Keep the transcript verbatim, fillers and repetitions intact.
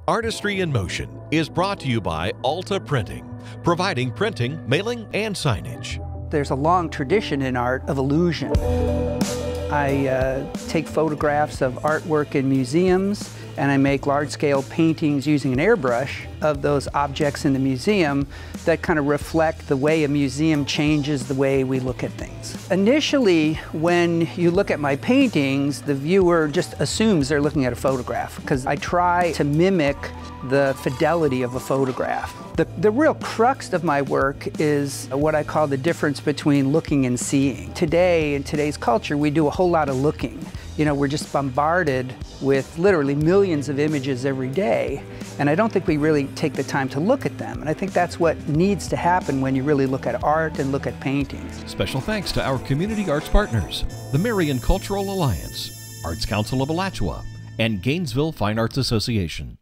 Artistry in Motion is brought to you by Alta Printing, providing printing, mailing, and signage. There's a long tradition in art of illusion. I uh, take photographs of artwork in museums, and I make large-scale paintings using an airbrush of those objects in the museum that kind of reflect the way a museum changes the way we look at things. Initially, when you look at my paintings, the viewer just assumes they're looking at a photograph, because I try to mimic the fidelity of a photograph. The, the real crux of my work is what I call the difference between looking and seeing. Today, in today's culture, we do a whole lot of looking. You know, we're just bombarded with literally millions of images every day, and I don't think we really take the time to look at them. And I think that's what needs to happen when you really look at art and look at paintings. Special thanks to our community arts partners, the Marion Cultural Alliance, Arts Council of Alachua, and Gainesville Fine Arts Association.